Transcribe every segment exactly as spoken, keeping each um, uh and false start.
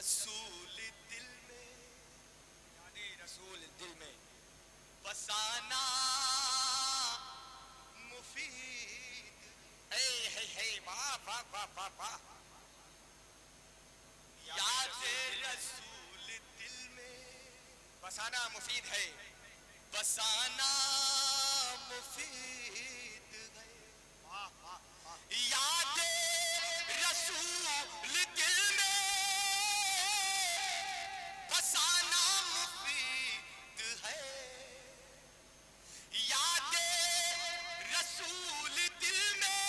रसूल दिल में, यानी रसूल दिल में बसाना मुफीद। हे हे हे वाह वाह वाह वाह वाह। याद रसूल दिल में बसाना मुफीद है, बसाना मुफीद है। वाह वाह वाह। याद रसूल दिल में बसाना मुफीद है, याद रसूल दिल में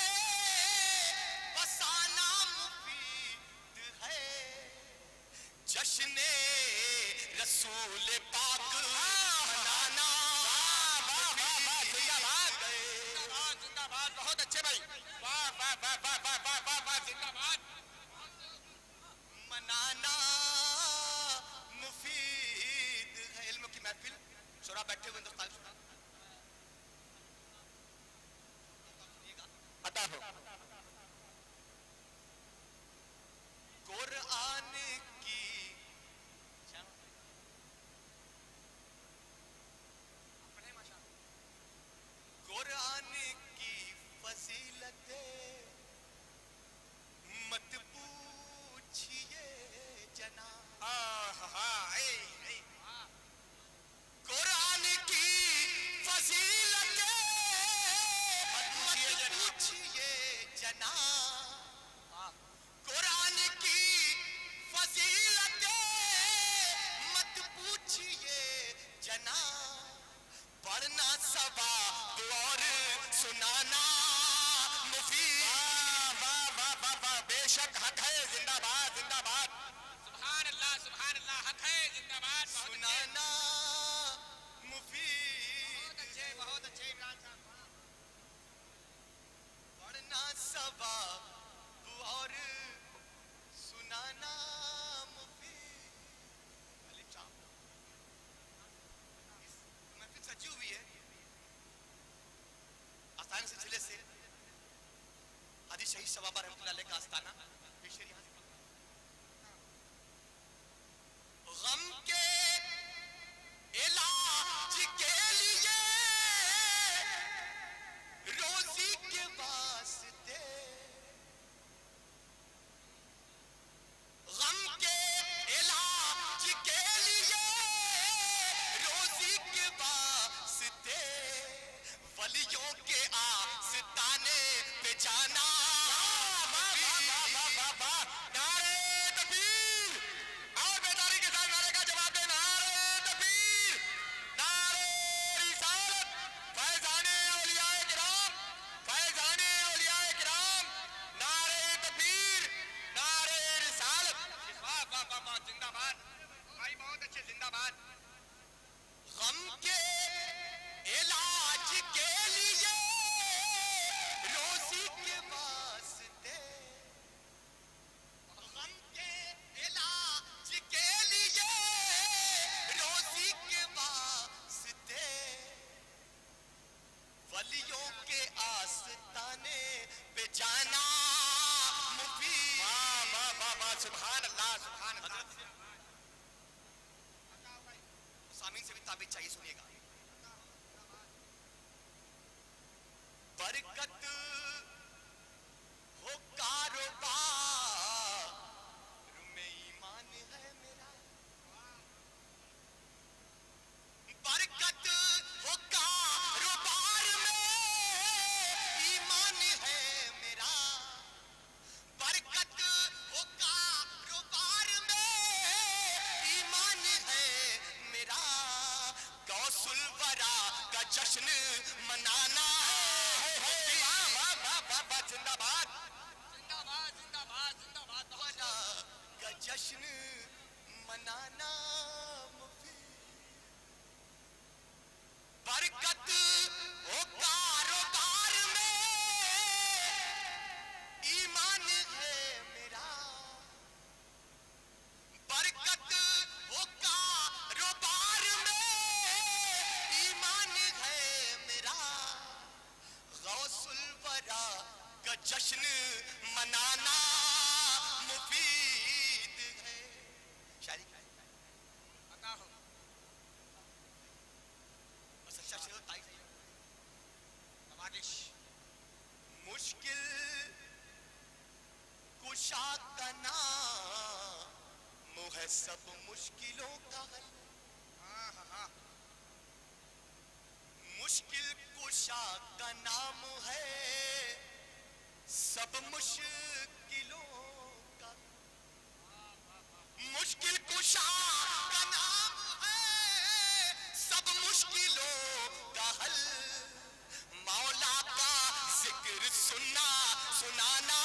बसाना मुफीद है। जश्ने रसूल पाक मनाना। वाह वाह वाह, जिंदाबाद जिंदाबाद, बहुत अच्छे भाई, वाह वाह वाह वाह वाह वाह वाह वाह, जिंदाबाद। मनाना मुफीद है। इल्म की महफिल, शुरा बैठे हुए हिंदुस्तान अता हो। कुरान की कुरान की फजीलतें मत पूछिए जना। कुरान की फजीलतें मत पूछिए जना। कुरान की फजीलतें मत पूछिए जना। पढ़ना सवाब और सुनाना मुफीद। वाह वाह वाह वाह, बेशक हक है, जिंदाबाद जिंदाबाद, सुभान अल्लाह सुभान अल्लाह, हक है, जिंदाबाद। सुनाना मुफीद, बहुत अच्छे बहुत अच्छे इमरान साहब। पढ़ना सवाब और सुनाना मुफीद। महफिल सजी हुई है आस्थान सिलसिले से। हाजी शहीद शबाबा रहमतुल्लाह अलैह का आस्थाना पेशेर यहाँ से। गम के इलाज के लिए रोजी के वास्ते, गम के इलाज के लिए रोजी के वास्ते वलियों के आस्ताने पे जाना। नारे तकबीर, और बेदारी के साथ नारे का जवाब दे। नारे तकबीर, नारे रिसालत, फैजाने औलियाए किराम, फैजाने औलियाए किराम, नारे तकबीर, नारे रिसालत। वाह वाह वाह वाह, जिंदाबाद भाई, बहुत अच्छे, जिंदाबाद। गम के इलाज के लिए रोजी के वास्ते, गम के इलाज के लिए रोजी के वास्ते वलियों के आस्ताने पे जाना मुफीद। वाह वाह वाह वाह, सुभान अल्लाह सुभान अल्लाह। सामीन से भी ताबीज चाहिए, सुनिएगा। बरकत हो कारोबार में ईमान है मेरा। बरकत हो कारोबार में ईमान है मेरा। बरकत हो कारोबार में ईमान है मेरा। गौसुल वरा का जश्न मनाना। जिंदाबाद जिंदाबाद जिंदाबाद जिंदाबाद, का जश्न मनाना मुफीद। बरकत हो कारोबार में ईमान है मेरा। बरकत हो कारोबार में ईमान है मेरा। गौसुल वरा का जश्न मनाना मुफीद है। का नाम है सब मुश्किलों का हल। मुश्किल कुशा का नाम है सब मुश्किलों का। मुश्किल कुशा का नाम है सब मुश्किलों का हल। मौला का जिक्र सुनना सुनाना।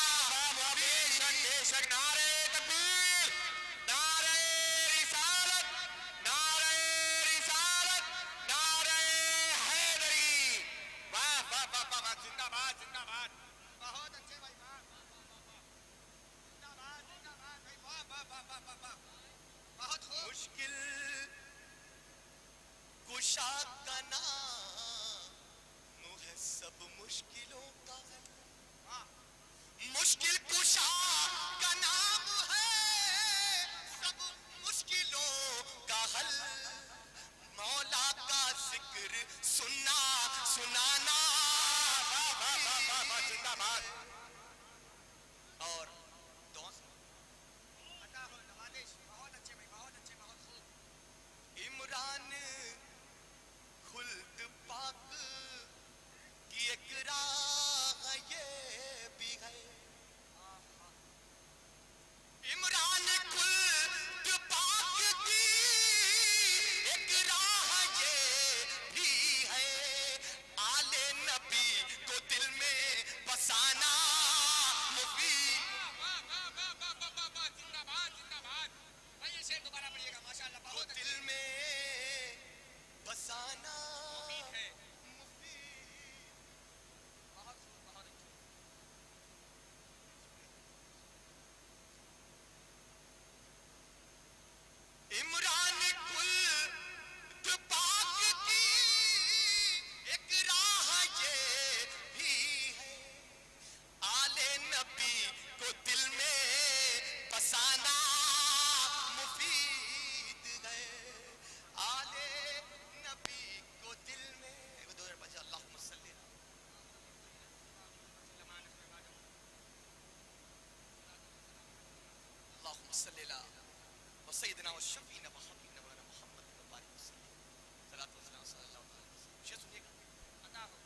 बेशक नारे तकबीर, नारे रिसालत, नारे रिसालत, नारे हैदरी। वाह वाह वाह वाह, जिंदाबाद जिंदाबाद। बहुत अच्छे भाई, वाह जिंदाबाद जिंदाबाद भाई, वाह वाह वाह वाह वाह। बहुत मुश्किल कुशा का नाम है सब मुश्किलों का हल। मुश्किल कुशा का नाम है सब मुश्किलों का हल। मौला का जिक्र सुनना सुनाना। जिंदाबाद। और बहुत अच्छे भाई, बहुत अच्छे, बहुत खूब। इमरान खुल्द पाक की एक राह ये भी है। इमरान खुल्द पाक की एक राह ये भी है। आले नबी को दिल में बसाना मुफीद। जिंदाबाद जिंदाबाद भाई, ये शेर दोबारा पढ़िएगा माशाअल्लाह। बहुत दिल में बसाना मुफीद है, मुफीद। बहुत खूब, बहुत अच्छे। इमरान खुल्द पाक की एक राह ये भी है। आले नबी को दिल में बसाना मुफीद है। आले नबी को दिल में दो हजार पचास। अल्लाहुम्मा सल्ली अल्लाहुम्मा सल्ली अला सय्यिदना व शफीना व हबीबना मौलाना मोहम्मद व बारिक वसल्लम। सल्लल्लाहु अलैहि वसल्लम। शेर सुनिएगा। अता हो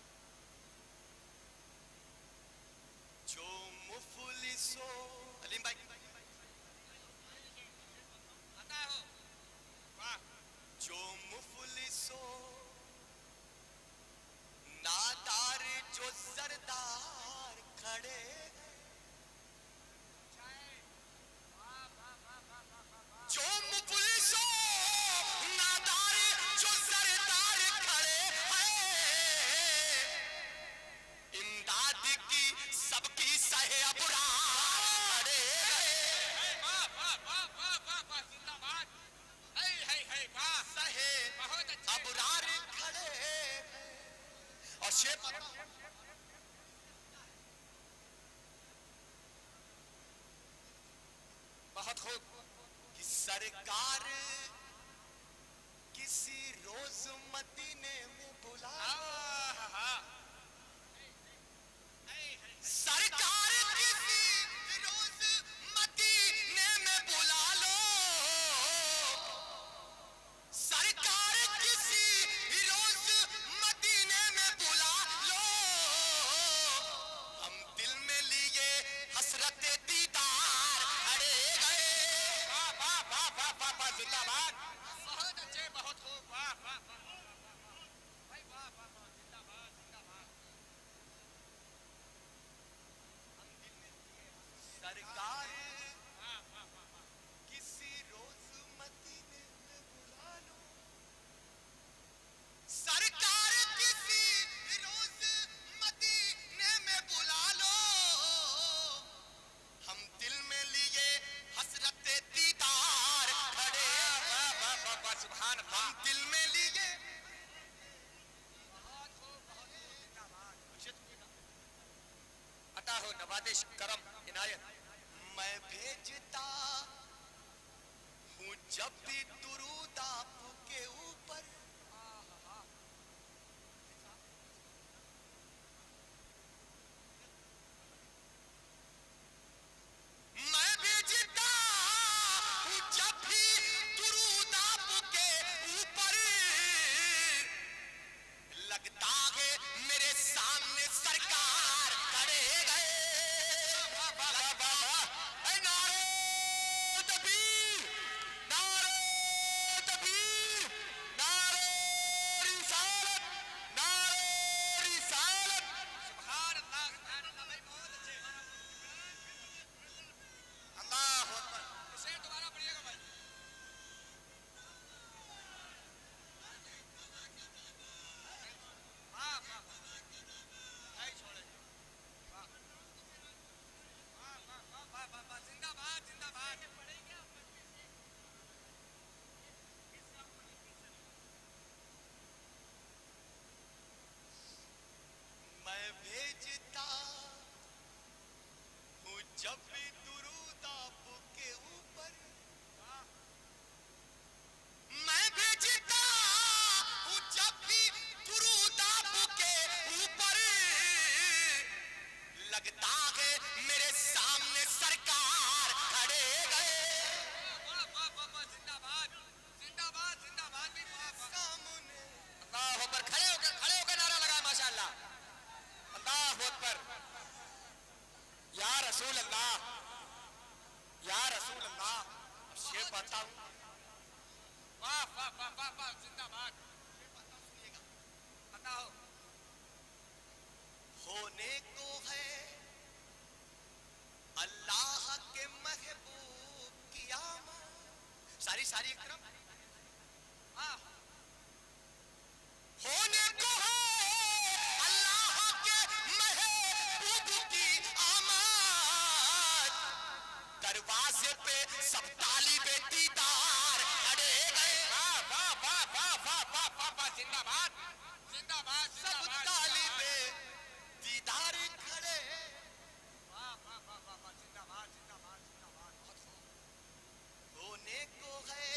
जो मुफलिसो अलीम भाई, अता हो वाह। जो मुफलिसो नादार जो सरदार खड़े। जो मुफलिसो नादार जो सरदार खड़े हैं। इमदाद की सबकी सहे अबरार खड़े हैं। वाह वाह वाह वाह वाह वाह, जिंदाबाद। है है है, वाह सहे बहुत अच्छे अबरार खड़े हैं। और शेर बहुत खूब। कि सरकार किसी रोज मदीने में बुला। सरकार किसी रोज मदीने में बुला लो। सरकार किसी रोज मदीने में बुला लो। हम दिल में लिए हसरत दीदार खड़े गए। वाह वाह वाह वाह वाह वाह, जिंदाबाद। बहुत अच्छे, बहुत खूब, वाह वाह वाह भाई, वाह वाह वाह, जिंदाबाद जिंदाबाद। हम दिल में लिए सरकार किसी रोज मदीने में बुला लो। सरकार किसी रोज मदीने में बुला लो। हम दिल में लिए हसरत दीदार खड़े। वाह वाह वाह वाह, सुभान अल्लाह। हम दिल में लिए बहुत खूब, बहुत जिंदाबाद। अता हो नवाजिश करम इनायत। मैं भेजता हूँ जब भी दुरूद आपके ऊपर। मैं रसूल अल्लाह, या रसूल अल्लाह। अब शेर पढ़ता हूँ। वाह वाह वाह वाह वाह, जिंदाबाद। बताओ। होने को है अल्लाह के महबूब की आमद। सारी सारी एक तरफ। हाँ, होने को है अल्लाह के महबूब की आमद। दरवाजे पे सब तालिबे दीदार खड़े गए। वाह वाह वाह वाह वाह वाह वाह वाह, जिंदाबाद जिंदाबाद। सब तालिबे दीदार खड़े। वाह वाह वाह वाह वाह, जिंदाबाद जिंदाबाद जिंदाबाद। बहुत खूब। होने को है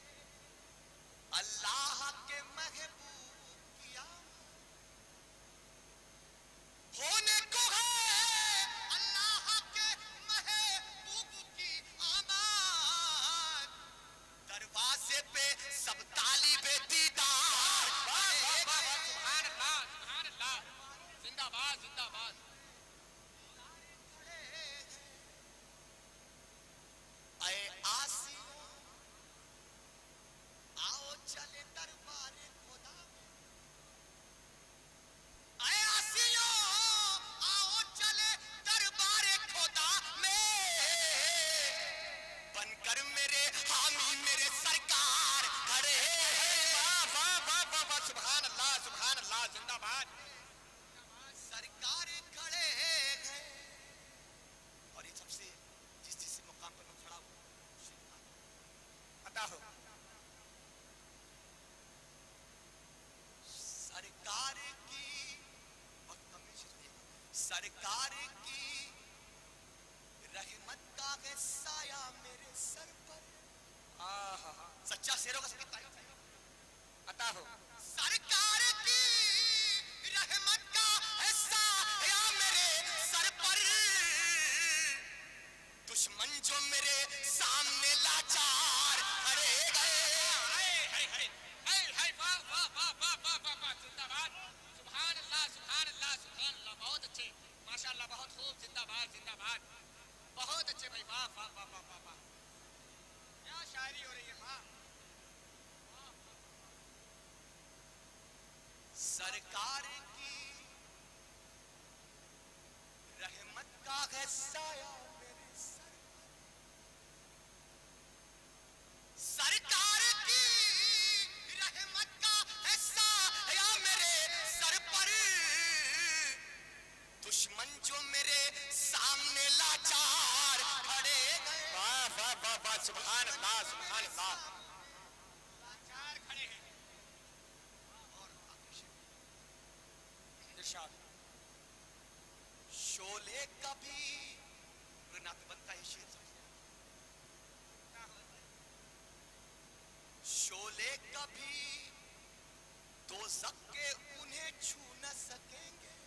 अल्लाह के महबूब की आमद। होने को है अल्लाह के महबूब की आमद। दरवाजे पे सब तालिबे दीदार। वाह वाह वाह वाह, सुभान अल्लाह सुभान अल्लाह, जिंदाबाद जिंदाबाद। ऐ आसियों आओ चले दरबारे खुदा में। ऐ आसियों आओ चले दरबारे खुदा में। बनकर मेरे हामी मेरे सरकार खड़े हैं। वाह वाह वाह वाह वाह, सुभान अल्लाह सुभान अल्लाह, जिंदाबाद। सरकार खड़े हैं। और ये सबसे जिस जिस मुकाम पर मैं खड़ा हूँ अता हो। सरकार की बहुत कम है, सरकार की रहमत का है साया मेरे सर पर। आहा, सच्चा शेरों का संगीत अता हो। सरकार की रहमत का है साया मेरे सर पर। दुश्मन जो मेरे सामने लाचार खड़े गए। हाय हाय हाय हाय हाय, वाह वाह वाह वाह वाह वाह वाह, जिंदाबाद। सुभान अल्लाह सुभान अल्लाह सुभान अल्लाह। बहुत अच्छे, माशाअल्लाह, बहुत खूब, जिंदाबाद जिंदाबाद। बहुत अच्छे भाई, वाह वाह वाह वाह वाह वाह, क्या शायरी हो रही है। वाह, सरकार की रहमत का है साया मेरे सर पर। सरकार की रहमत का है साया मेरे सर पर। दुश्मन जो मेरे सामने लाचार खड़े गए। वाह वाह वाह वाह, सुभान अल्लाह सुभान अल्लाह, लाचार खड़े हैं। और इरशाद, शोले कभी नातबत का शेर, शोले कभी दोज़ख के उन्हें छू न सकेंगे।